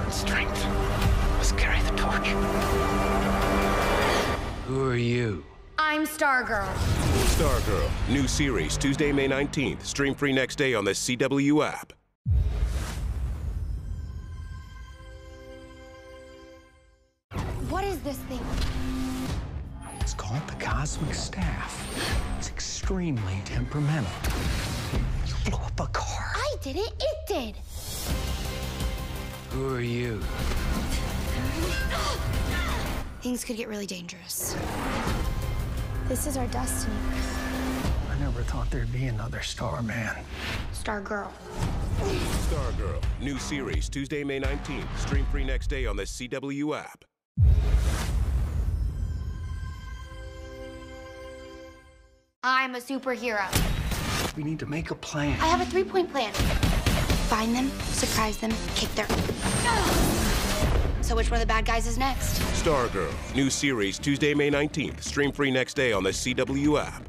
Strength must carry the torch. Who are you? I'm Stargirl. Stargirl, new series, Tuesday, May 19th. Stream free next day on the CW app. What is this thing? It's called the Cosmic Staff. It's extremely temperamental. You blew up a car. I didn't, it did. Who are you? Things could get really dangerous. This is our destiny. I never thought there'd be another Starman. Stargirl. Stargirl, new series, Tuesday, May 19th. Stream free next day on the CW app. I'm a superhero. We need to make a plan. I have a 3-point plan. Find them, surprise them, kick their... So which one of the bad guys is next? Stargirl, new series, Tuesday, May 19th. Stream free next day on the CW app.